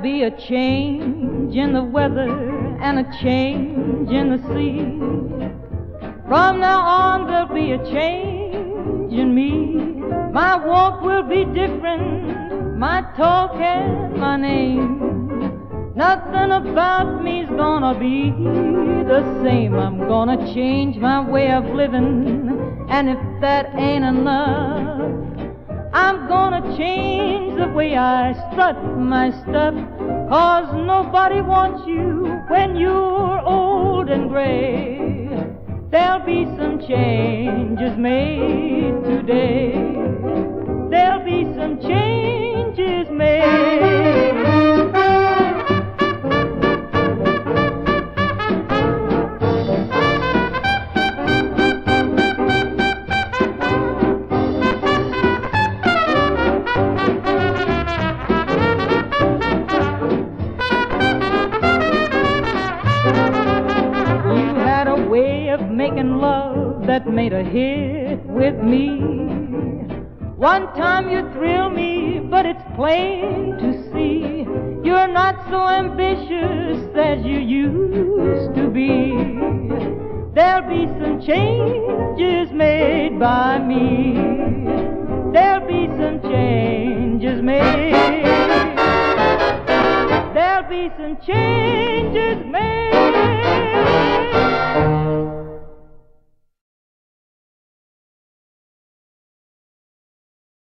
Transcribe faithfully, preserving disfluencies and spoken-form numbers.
be a change in the weather and a change in the sea. From now on there'll be a change in me. My walk will be different, my talk and my name. Nothing about me's gonna be the same. I'm gonna change my way of living, and if that ain't enough, I'm gonna change the way I strut my stuff. 'Cause nobody wants you when you're old and gray. There'll be some changes made today. There'll be some changes made. Making love that made a hit with me. One time you thrill me, but it's plain to see you're not so ambitious as you used to be. There'll be some changes made by me. There'll be some changes made. There'll be some changes made.